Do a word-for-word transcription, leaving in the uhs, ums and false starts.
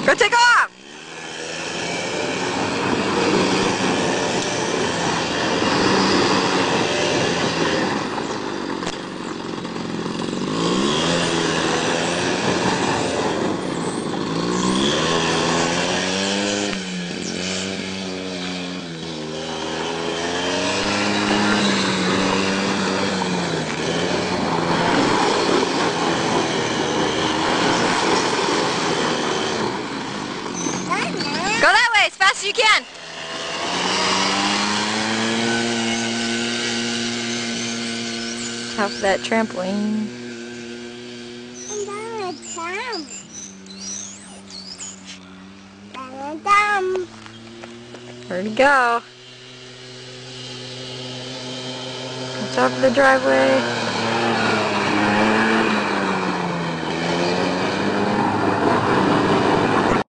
Go take off! Go that way as fast as you can. Top of that trampoline. Where'd he go? On top of the driveway.